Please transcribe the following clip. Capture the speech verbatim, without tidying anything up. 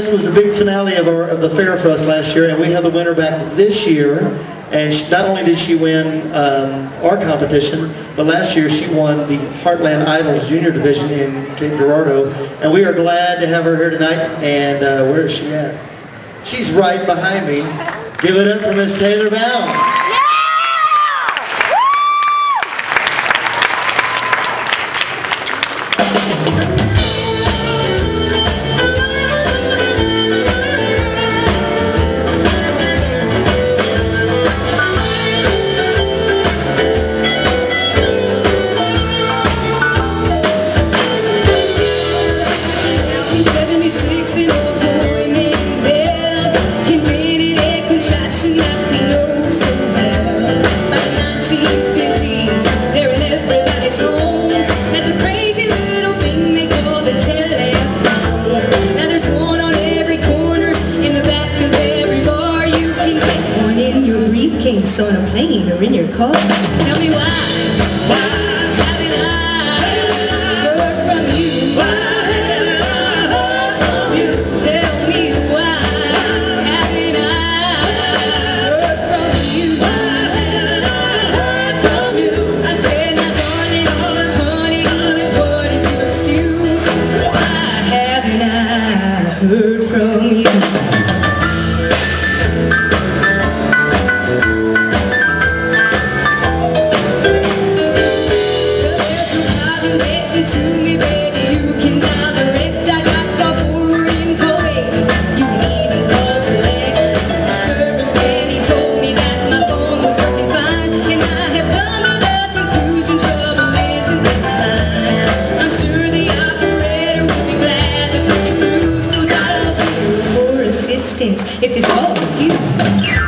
This was the big finale of, our, of the fair for us last year, and we have the winner back this year. And she, not only did she win um, our competition, but last year she won the Heartland Idols Junior Division in Cape Girardeau. And we are glad to have her here tonight. And uh, where is she at? She's right behind me. Give it up for Miss Taylor Bound. On a plane or in your car. Tell me why, why haven't I heard from you? Why haven't I heard from you? Tell me why haven't I heard from you? Why haven't I heard from you? I said, now darling, honey, what is your excuse? Why haven't I heard from you? To me, baby, you can direct. I got the boring going. You needn't call collect. The service man, he told me that my phone was working fine, and I have come to the conclusion trouble isn't mine. I'm sure the operator will be glad to put you through, so dial zero for assistance if this all confused.